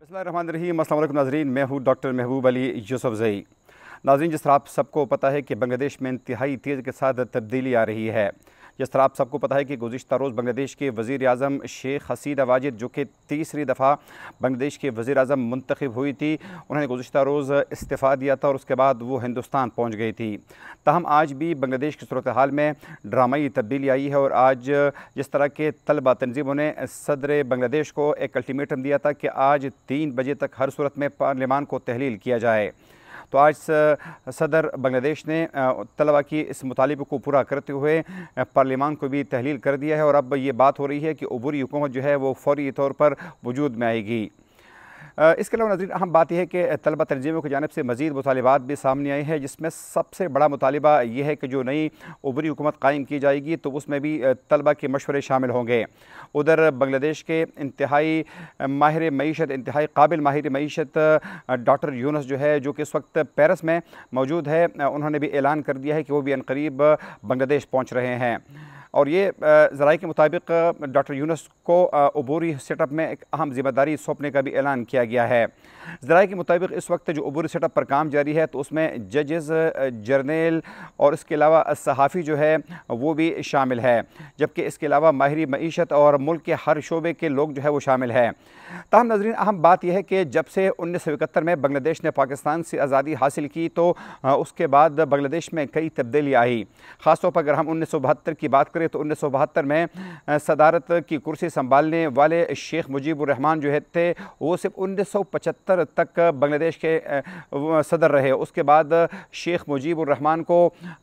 बिस्मिल्लाहिर्रहमानिर्रहीम। अस्सलाम वालेकुम नाज़रीन, मैं हूँ डॉक्टर महबूब अली यूसुफ़ज़ई। नाज़रीन, जिस तरह आप सबको पता है कि बांग्लादेश में इंतहाई तेज़ी के साथ तब्दीली आ रही है। जिस तरह आप सबको पता है कि गुज़िश्ता रोज़ बांग्लादेश के वज़ीर आज़म शेख हसीना वाजिद, जो कि तीसरी दफ़ा बांग्लादेश के वज़ीर आज़म मुंतखब हुई थी, उन्होंने गुज़िश्ता रोज़ इस्तीफ़ा दिया था और उसके बाद वो हिंदुस्तान पहुँच गई थी। ताहम आज भी बांग्लादेश की सूरत हाल में ड्रामाई तब्दीली आई है और आज जिस तरह के तलबा तंजीमों ने सदर बांग्लादेश को एक अल्टीमेटम दिया था कि आज 3 बजे तक हर सूरत में पार्लियामान को तहलील किया जाए, तो आज सदर बांग्लादेश ने तलबा की इस मुतालिबे को पूरा करते हुए पार्लियामान को भी तहलील कर दिया है और अब ये बात हो रही है कि अबूरी हुकूमत जो है वो फौरी तौर पर वजूद में आएगी। इसके अलावा नाज़रीन, अहम बात यह है कि तलबा तंजीमों की जानिब से मज़ीद मुतालिबात भी सामने आए हैं, जिसमें सबसे बड़ा मुतालिबा ये है कि जो नई उभरी हुकूमत कायम की जाएगी तो उसमें भी तलबा के मशवरे शामिल होंगे। उधर बांग्लादेश के इंतहाई माहिर मईशत, इंतहाई काबिल माहिर मईशत डॉक्टर यूनुस जो है, जो कि इस वक्त पेरिस में मौजूद है, उन्होंने भी ऐलान कर दिया है कि वो भी अनकरीब बांग्लादेश पहुँच रहे हैं। और ये ज़राए के मुताबिक डॉक्टर यूनुस को अबूरी सेटअप में एक अहम जिम्मेदारी सौंपने का भी ऐलान किया गया है। ज़राए के मुताबिक इस वक्त जो अबूरी सेटअप पर काम जारी है तो उसमें जजेस, जर्नल और इसके अलावा सहाफ़ी जो है वो भी शामिल है, जबकि इसके अलावा माहिरी मईशत और मुल्क के हर शोबे के लोग जो है वो शामिल है। ताहम नाज़रीन, अहम बात यह है कि जब से 1971 में बांग्लादेश ने पाकिस्तान से आज़ादी हासिल की तो उसके बाद बांग्लादेश में कई तब्दीली आई। ख़ासतौर पर अगर हम 1972 की बात करें तो 1972 में सदारत की कुर्सी संभालने वाले शेख मुजीबुर रहमान जो है थे, वो सिर्फ 1975 तक बांग्लादेश के सदर रहे। उसके बाद शेख मुजीबुर रहमान को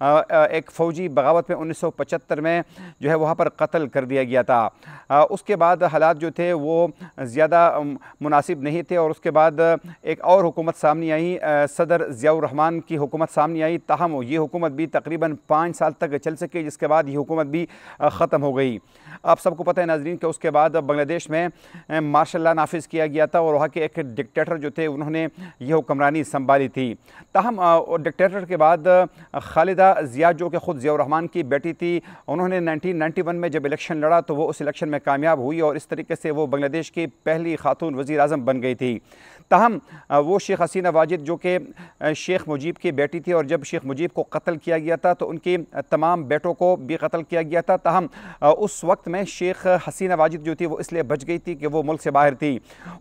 एक फ़ौजी बगावत में 1975 में जो है वहाँ पर कत्ल कर दिया गया था। उसके बाद हालात जो थे वो ज़्यादा मुनासिब नहीं थे और उसके बाद एक और हुकूमत सामने आई, सदर ज़ियाउर रहमान की हुकूमत सामने आई। ताहम ये हुकूमत भी तकरीबन 5 साल तक चल सके, जिसके बाद ये हुकूमत भी ख़त्म हो गई। आप सबको पता है नाज़रीन कि उसके बाद बांग्लादेश में मार्शल लॉ नाफिज किया गया था और वहाँ के एक डिक्टेटर जो थे उन्होंने ये हुक्मरानी संभाली थी। ताहम डिक्टेटर के बाद खालिदा ज़िया, जो कि ख़ुद ज़ियाउर रहमान की बेटी थी, उन्होंने 1991 में जब इलेक्शन लड़ा तो वो उस इलेक्शन में कामयाब हुई और इस तरीके से वो बांग्लादेश की पहली खातून वज़ीर आज़म बन गई थी। ताहम वो शेख हसीना वाजिद जो कि शेख मुजीब की बेटी थी और जब शेख मुजीब को कत्ल किया गया था तो उनकी तमाम बेटों को भी कत्ल किया गया था। ताहम उस वक्त में शेख हसीना वाजिद जो थी वो इसलिए बच गई थी कि वो मुल्क से बाहर थी।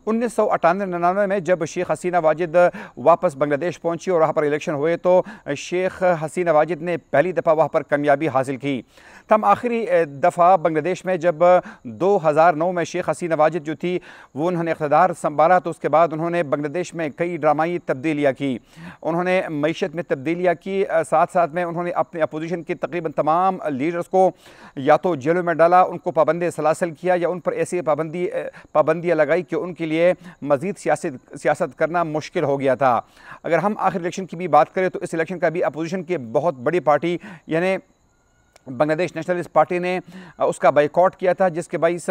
1998-99 में जब शेख हसीना वाजिद वापस बांग्लादेश पहुंची और वहाँ पर इलेक्शन हुए तो शेख हसीना वाजिद ने पहली दफ़ा वहाँ पर कामयाबी हासिल की। तब आखिरी दफ़ा बांग्लादेश में जब 2009 में शेख हसीना वाजिद जो थी वो उन्होंने इक़्तिदार संभाला तो उसके बाद उन्होंने बांग्लादेश में कई ड्रामाई तब्दीलियाँ की। उन्होंने मईशत में तब्दीलियाँ की, साथ साथ में उन्होंने अपने अपोजिशन के तकरीबन तमाम लीडर्स को या तो जेलों में डाला, उनको पाबंद सलासल किया या उन पर ऐसी पाबंदियाँ लगाई कि उनके लिए मज़ीद सियासत करना मुश्किल हो गया था। अगर हम आखिर इलेक्शन की भी बात करें तो इस इलेक्शन का भी अपोजिशन की बहुत बड़ी पार्टी यानी बांग्लादेश नेशनलिस्ट पार्टी ने उसका बाइकॉट किया था, जिसके बाइस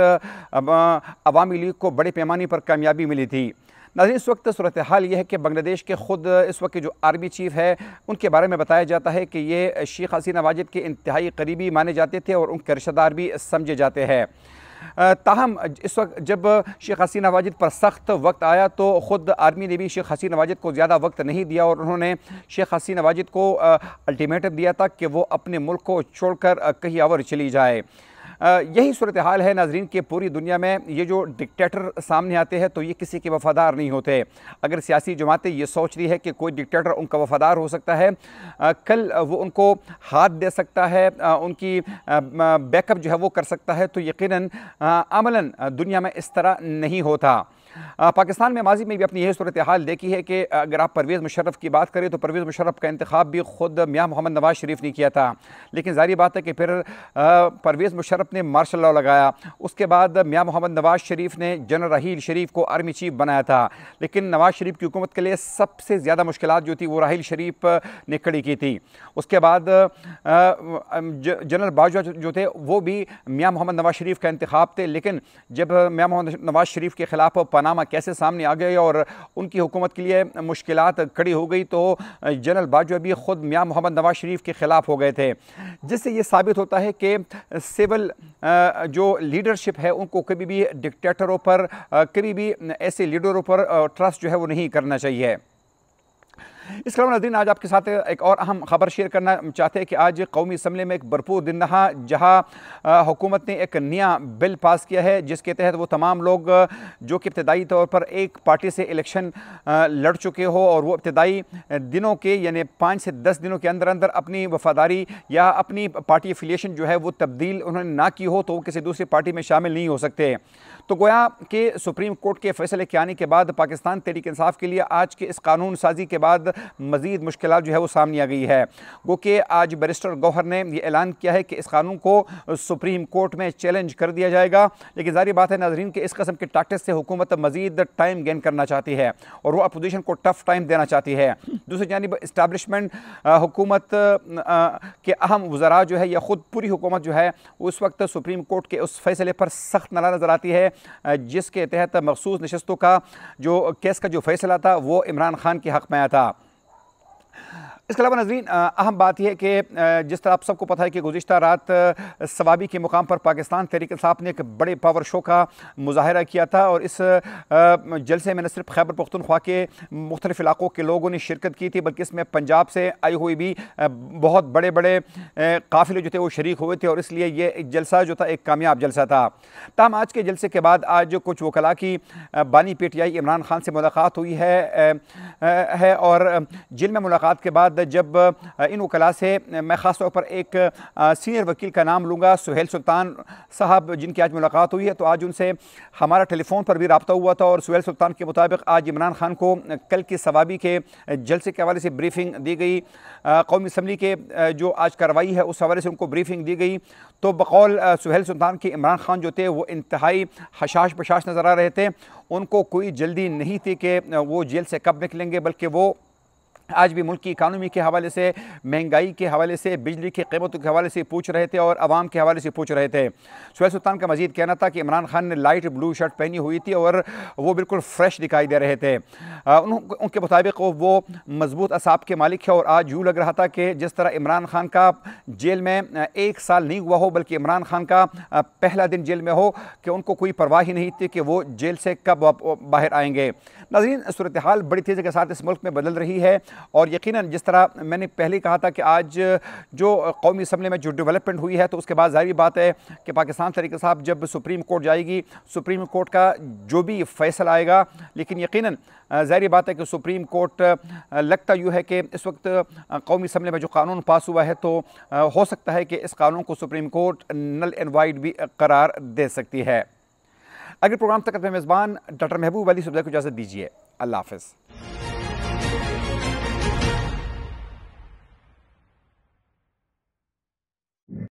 अवामी लीग को बड़े पैमाने पर कामयाबी मिली थी। नाज़रीन, इस वक्त सूरत हाल ये है कि बांग्लादेश के ख़ुद इस वक्त जो आर्मी चीफ़ है उनके बारे में बताया जाता है कि ये शेख हसीना वाजिद के इंतहाई करीबी माने जाते थे और उनके रिश्तेदार भी समझे जाते हैं। ताहम इस वक्त जब शेख हसीना वाजिद पर सख्त वक्त आया तो ख़ुद आर्मी ने भी शेख हसीना वाजिद को ज़्यादा वक्त नहीं दिया और उन्होंने शेख हसीना वाजिद को अल्टीमेटम दिया था कि वो अपने मुल्क को छोड़कर कहीं और चली जाए। यही सूरत हाल है नाजरीन कि पूरी दुनिया में ये जो डिक्टेटर सामने आते हैं तो ये किसी के वफ़ादार नहीं होते। अगर सियासी जमातें ये सोच रही है कि कोई डिक्टेटर उनका वफ़ादार हो सकता है, कल वो उनको हाथ दे सकता है, उनकी बैकअप जो है वो कर सकता है, तो यकीनन अमलन दुनिया में इस तरह नहीं होता। पाकिस्तान में माजी में भी अपनी यही सूरत हाल देखी है कि अगर आप परवेज़ मुशर्रफ की बात करें तो परवेज़ मुशर्रफ का इंतखाब भी ख़ुद मियाँ मोहम्मद नवाज़ शरीफ ने किया था, लेकिन ज़ाहिर बात है कि फिर परवेज़ मुशर्रफ ने मार्शल लॉ लगाया। उसके बाद मियाँ मोहम्मद नवाज़ शरीफ ने जनरल राहील शरीफ को आर्मी चीफ बनाया था, लेकिन नवाज़ शरीफ की हुकूमत के लिए सबसे ज़्यादा मुश्किलात जो थी वो राहील शरीफ ने खड़ी की थी। उसके बाद जनरल बाजवा जो थे वो भी मियाँ मोहम्मद नवाज़ शरीफ का इंतखाब थे, लेकिन जब मियाँ मोहम्मद नवाज़ शरीफ के ख़िलाफ़ पनामा कैसे सामने आ गए और उनकी हुकूमत के लिए मुश्किलात खड़ी हो गई, तो जनरल बाजवा भी ख़ुद मियाँ मोहम्मद नवाज शरीफ के ख़िलाफ़ हो गए थे, जिससे ये साबित होता है कि सिविल जो लीडरशिप है उनको कभी भी डिक्टेटरों पर, कभी भी ऐसे लीडरों पर ट्रस्ट जो है वो नहीं करना चाहिए। इसके अलावा नाज़रीन, आज आपके साथ एक और अहम खबर शेयर करना चाहते हैं कि आज कौमी असम्बली में एक भरपूर दिन रहा, जहां हुकूमत ने एक नया बिल पास किया है, जिसके तहत वो तमाम लोग जो कि इब्तदाई तौर पर एक पार्टी से इलेक्शन लड़ चुके हो और वो इब्तदाई दिनों के यानी 5 से 10 दिनों के अंदर अंदर अपनी वफादारी या अपनी पार्टी एफिलिएशन जो है वो तब्दील उन्होंने ना की हो, तो वो किसी दूसरी पार्टी में शामिल नहीं हो सकते। तो गोया कि सुप्रीम कोर्ट के फैसले के आने के बाद पाकिस्तान तहरीक इंसाफ के लिए आज के इस कानून साजी के बाद मजीद मुश्किलात जो है वो सामने आ गई है। गो कि आज बैरिस्टर गौहर ने यह ऐलान किया है कि इस कानून को सुप्रीम कोर्ट में चैलेंज कर दिया जाएगा, लेकिन जारी बात है नाजरीन कि इस कस्म के टैक्टिक्स से हुकूमत मजीद टाइम गेन करना चाहती है और वो अपोजिशन को टफ टाइम देना चाहती है। दूसरी जानिब इस्टेब्लिशमेंट हुकूमत के अहम वज़रा जो है या ख़ुद पूरी हुकूमत जो है उस वक्त सुप्रीम कोर्ट के उस फैसले पर सख्त नाराज़ नज़र आती है, जिसके तहत मखसूस नशस्तों का जो केस का जो फैसला था वो इमरान खान के हक़ में आया था। इसके अलावा नाज़रीन, अहम बात यह है कि जिस तरह आप सबको पता है कि गुज़िश्ता रात सवाबी के मुकाम पर पाकिस्तान तहरीक इंसाफ ने एक बड़े पावर शो का मुजाहरा किया था और इस जलसे में न सिर्फ खैबर पख्तूनख्वा के मुख्तलिफ इलाकों के लोगों ने शिरकत की थी, बल्कि इसमें पंजाब से आई हुई भी बहुत बड़े बड़े काफ़िले जो थे वो शरीक हुए थे और इसलिए ये जलसा जो था एक कामयाब जलसा था। ताहम आज के जलसे के बाद आज कुछ वकला की बानी PTI इमरान खान से मुलाकात हुई है और जेल में मुलाकात के बाद जब इन वकला से मैं ख़ास तौर पर एक सीनियर वकील का नाम लूँगा, सुहेल सुल्तान साहब, जिनकी आज मुलाकात हुई है, तो आज उनसे हमारा टेलीफोन पर भी रब्ता हुआ था और सुहेल सुल्तान के मुताबिक आज इमरान खान को कल की सवाबी के जलसे के हवाले से ब्रीफिंग दी गई, कौमी असम्बली के जो आज कार्रवाई है उस हवाले से उनको ब्रीफिंग दी गई। तो बकौल सुहेल सुल्तान के इमरान खान जो थे वो इंतहाई हशाश बशाश नज़र आ रहे थे, उनको कोई जल्दी नहीं थी कि वो जेल से कब निकलेंगे, बल्कि वो आज भी मुल्क की इकानमी के हवाले से, महंगाई के हवाले से, बिजली की कीमतों के हवाले से पूछ रहे थे और आवाम के हवाले से पूछ रहे थे। सुहेल सुल्तान का मजीद कहना था कि इमरान खान ने लाइट ब्लू शर्ट पहनी हुई थी और वो बिल्कुल फ्रेश दिखाई दे रहे थे। उनके मुताबिक वो मजबूत असाब के मालिक है और आज यूँ लग रहा था कि जिस तरह इमरान खान का जेल में 1 साल नहीं हुआ हो, बल्कि इमरान खान का पहला दिन जेल में हो, कि उनको कोई परवाह ही नहीं थी कि वो जेल से कब बाहर आएंगे। नाज़रीन, सूरत हाल बड़ी तेज़ी के साथ इस मुल्क में बदल रही है और यकीनन जिस तरह मैंने पहले कहा था कि आज जो कौमी असम्बली में जो डेवलपमेंट हुई है, तो उसके बाद ज़ाहिर बात है कि पाकिस्तान तहरीक इंसाफ जब सुप्रीम कोर्ट जाएगी, सुप्रीम कोर्ट का जो भी फैसला आएगा, लेकिन यकीनन ज़ाहिर बात है कि सुप्रीम कोर्ट लगता यूँ है कि इस वक्त कौमी असम्बली में जो कानून पास हुआ है, तो हो सकता है कि इस कानून को supreme court null and void भी करार दे सकती है। अगर प्रोग्राम तक मेज़बान डॉक्टर महबूब अली सुबह को इजाज़त दीजिए। अल्लाह हाफ़िज़।